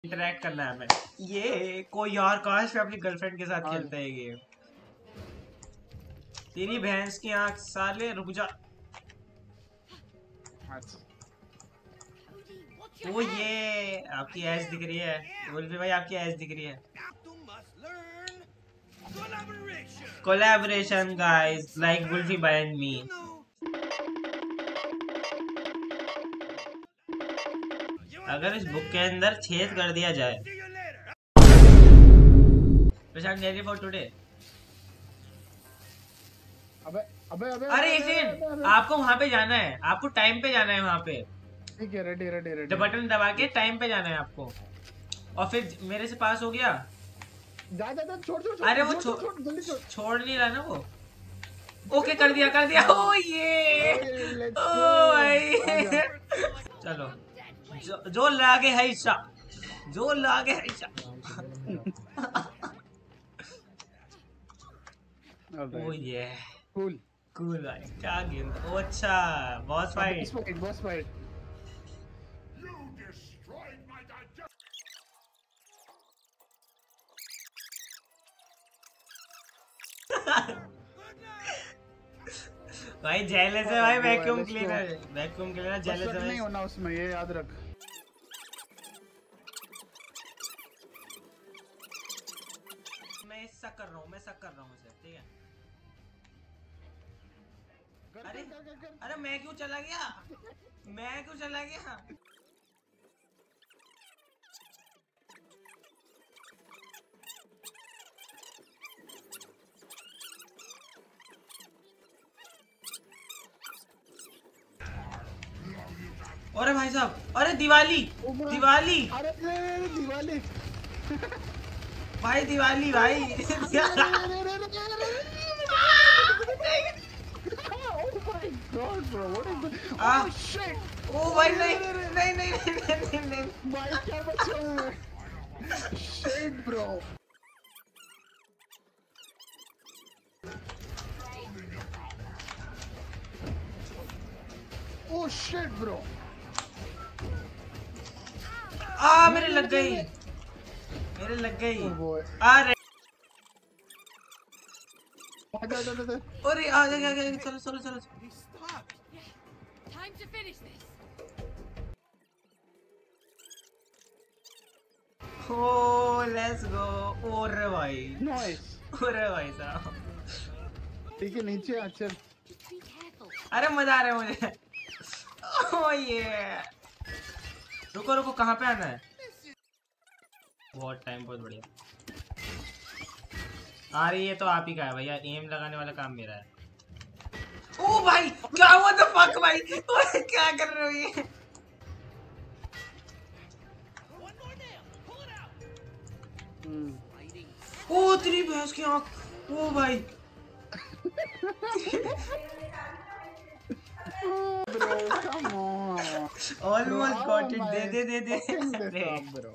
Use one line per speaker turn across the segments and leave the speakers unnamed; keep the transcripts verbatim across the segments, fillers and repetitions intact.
Interact करना है हमें। ये कोई और काश में अपनी गर्लफ्रेंड के साथ खेलता है गेम। तेरी भैंस की आंख साले, रुक जा। ओ ये आपकी ऐश दिख रही है वुल्फी भाई, आपकी ऐश दिख रही है। कोलैबोरेशन गाइस लाइक वुल्फी भाई एंड मी। अगर इस बुक के अंदर छेद कर दिया जाए। Prashant ready for today.
अबे अबे अबे
अरे इसिन, आपको वहां पे जाना है, आपको टाइम पे जाना है वहां पे।
ठीक है, रेडी रेडी रेडी।
बटन दबा के टाइम पे जाना है आपको। और फिर मेरे से पास हो गया।
जा जा जा, छोड़ छोड़।
अरे वो छोड़ छोड़ नहीं रहा ना वो। ओके कर दिया कर दिया। ओ ये ओ भाई चलो जो, जो लागे है ईशा, जो लागे है ईशा। ओ ये
कूल
कूल भाई, क्या गेम। ओ अच्छा बॉस फाइट।
Boss fight.
भाई जेलस है भाई, vacuum cleaner vacuum cleaner jealous है।
नहीं होना उसमें, ये याद रख।
मैं ऐसा कर रहा हूँ, मैं ऐसा कर रहा हूँ उसे, ठीक है। अरे अरे मैं क्यों चला गया, मैं क्यों चला गया। अरे भाई साहब, अरे दिवाली दिवाली
अरे दिवाली
भाई, दिवाली भाई। ओ भाई नहीं नहीं नहीं नहीं नहीं
भाई क्या बचा। Shit bro. Oh shit bro.
आ मेरे लग गई, मेरे लग गई। अरे अरे आ जा जा जा, चलो चलो चलो। Oh let's go. ओरे भाई
नाइस।
ओरे भाई साहब,
ठीक है नीचे आ चल।
अरे मजा आ रहा है मुझे। ओ ये रुको रुको, कहाँ पे आना है। बहुत टाइम, बहुत बढ़िया। आ रही है तो आप ही का है भैया, एम लगाने वाला काम मेरा है। ओ भाई क्या हुआ तो फक भाई, क्या कर रहे हो ये। ओ तेरी भैंस की आंख। ओ भाई
Bro, come on.
almost got it. They they they they.
bro.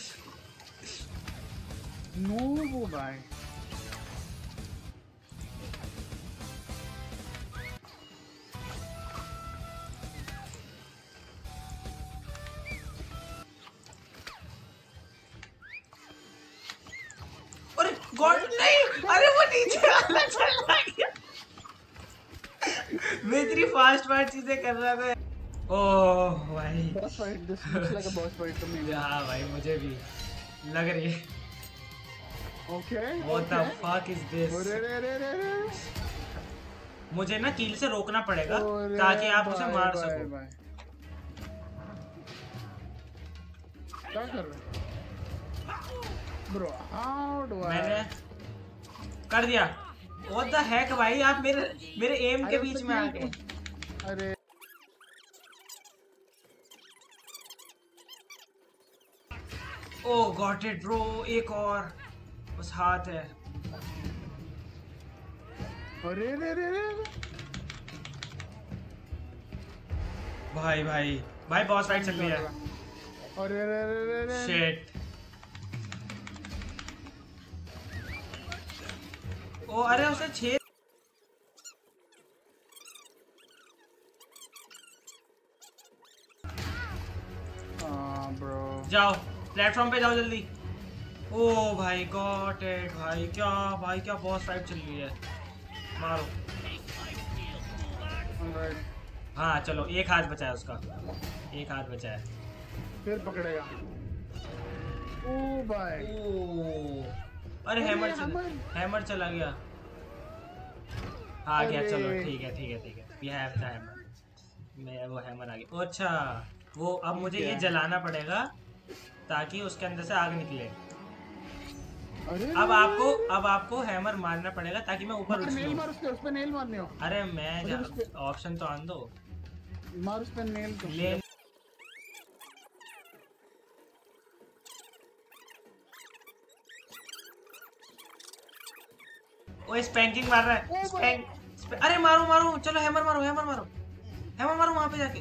No भाई।
अरे गॉड नहीं, अरे वो नीचे वाला चला गया। मैं इतनी फास्ट फास्ट चीजें कर रहा था। ओह भाई
boss fight, this looks like a boss fight to me.
हाँ भाई मुझे भी लग रही है।
Okay
what the fuck is this. मुझे ना कील से रोकना पड़ेगा ताकि आप उसे मार सको।
क्या कर रहे ब्रो? How do I?
मैंने कर दिया। व्हाट द हेक भाई, आप मेरे मेरे एम के बीच में आ गए।
अरे
ओह गॉट इट ब्रो, एक और बस हाथ है।
अरे रे रे रे
भाई भाई भाई बॉस फाइट चल रही है।
अरे रे रे रे
शिट। ओ अरे उसे छेद।
हाँ ब्रो
जाओ प्लेटफॉर्म पे जाओ जल्दी। ओ भाई गॉट इट भाई, क्या भाई क्या बॉस फाइट चल रही है। मारो। हाँ चलो, एक हाथ बचा है उसका, एक हाथ बचा है।
फिर पकड़ेगा। ओ भाई।
ओ अरे हैमर चला, हैमर चला गया। हाँ गया, चलो ठीक है ठीक है ठीक है। We have the hammer. मैं वो हैमर आ गया। अच्छा वो अब मुझे ये जलाना पड़ेगा ताकि उसके अंदर से आग निकले।
अरे
अब आपको अब आपको हैमर मारना पड़ेगा ताकि मैं ऊपर उठ
नेल
लूं।
मार उसके, उस पे नेल मारने हो।
अरे मैं ऑप्शन तो आन दो।
मार उस पे नेल तो।
ले वो स्पैंकिंग मार रहा है। स्पैंक, स्पैंक अरे मारो मारो, चलो हैमर मारो हैमर मारो हैमर मारो वहां पे जाके।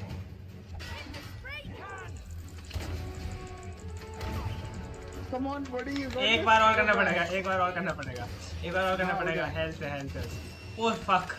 Come on body.
एक बार और करना पड़ेगा, एक बार और करना पड़ेगा, एक बार और करना पड़ेगा। हेल्थ पे हेल्थ पे। Oh fuck.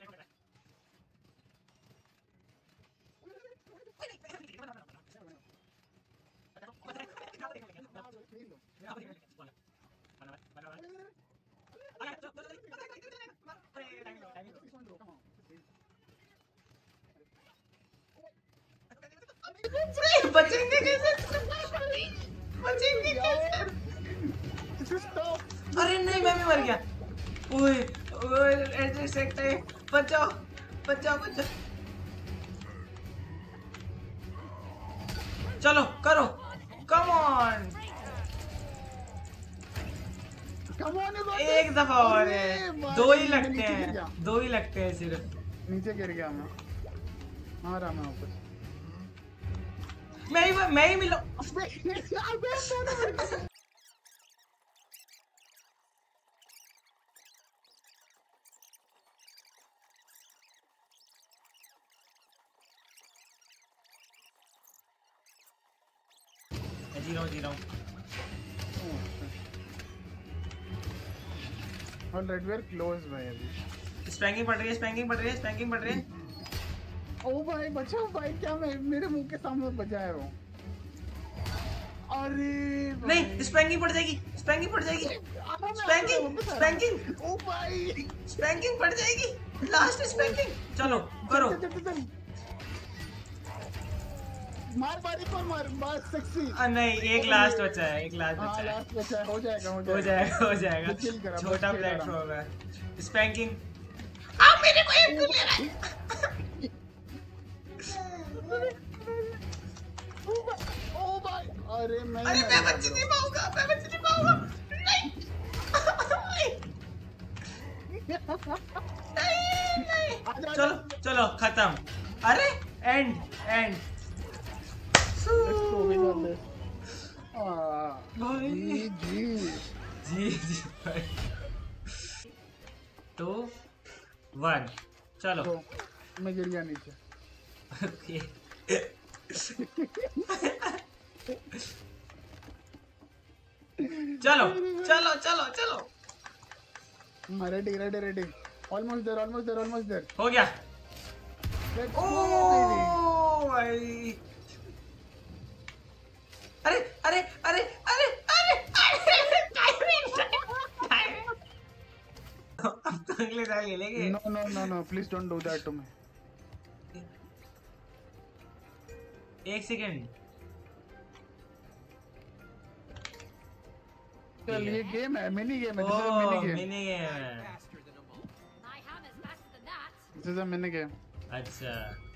बचेंगे कैसे, बचेंगे कैसे? अरे नहीं मैं भी मर गया। ओए ओए ऐसे सकते, बचाओ बचाओ बचाओ। चलो करो, कम ऑन।
Come on.
एक दफा और है, दो ही लगते हैं, दो ही लगते हैं सिर्फ।
नीचे गिर गया मैं। आ रहा मैं वापस।
मैं ही मैं ही मिला। जी रहा हूँ जी रहा हूँ।
और रेड वेयर क्लोज भाई अभी।
स्पैंकिंग पड़ रही है, स्पैंकिंग पड़ रही है, स्पैंकिंग पड़ रही है।
ओ भाई बचाओ भाई, क्या मैं मेरे मुंह के सामने बचा है वो। अरे
नहीं स्पैंकिंग पड़ जाएगी, स्पैंकिंग पड़ जाएगी, स्पैंकिंग स्पैंकिंग।
ओ भाई
स्पैंकिंग पड़ जाएगी, लास्ट स्पैंकिंग। चलो करो।
चल, चल, चल, चल। मार मार एक और मार मार सेक्सी।
आ, नहीं एक लास्ट बचा है, एक लास्ट
हाँ
बचा है।
लास्ट बचा है, हो जाएगा हो
हो
जाएगा
जाएगा हो जाएगा।
चिल करा,
छोटा
बस चिल
प्लेटफॉर्म है। स्पैंकिंग। आप मेरे को एक ले रहा है।
ओ भाई अरे मैं
अरे मैं बच नहीं पाऊंगा, मैं बच नहीं पाऊंगा। नहीं नहीं नहीं। चलो चलो खत्म। अरे एंड एंड।
भाई जी जी
जी जी भाई। टू वन चलो।
तो मैं गिर गया नीचे।
ओके चलो चलो चलो चलो।
Ready ready ready. Almost there almost there almost there.
हो गया।
लेट्स
ओ
गो
भाई। अरे अरे अरे अरे अरे अरे अब तो अगले साल ले लेंगे।
No no no no please don't do that to me.
एक सेकेंड।
चल ये गेम है, मिनी गेम है।
Oh
mini game
mini game.
This is a mini game.
अच्छा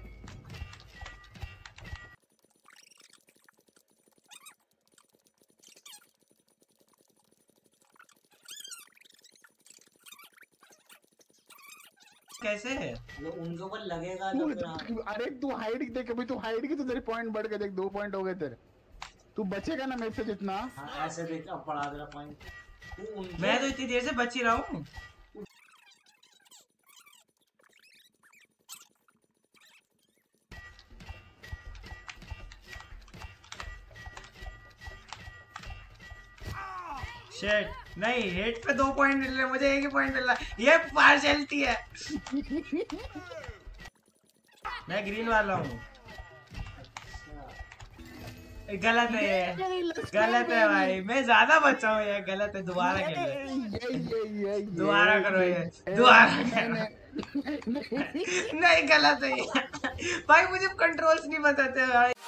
कैसे है
वो उनके ऊपर लगेगा
तू
तो फिर हाँ।
अरे तू हाइड देख, अभी तू हाइड की तो तेरे पॉइंट बढ़ गए, देख दो पॉइंट हो गए तेरे। तू बचेगा ना मेरे से जितना।
हाँ ऐसे देख अब बढ़ा दे रहा पॉइंट। तू उनके
मैं तो इतनी देर से बच ही रहा हूँ। शेट नहीं, हेड पे दो पॉइंट मिल रहे, मुझे एक ही पॉइंट मिल रहा है। ये पार्शियलिटी है। मैं ग्रीन वाला हूँ। गलत है ये, गलत है भाई, मैं ज्यादा बचा हूँ, ये गलत है, दोबारा खेलो,
ये ये ये
दोबारा करो ये, दोबारा नहीं, गलत है ये भाई, मुझे कंट्रोल्स नहीं बताते भाई।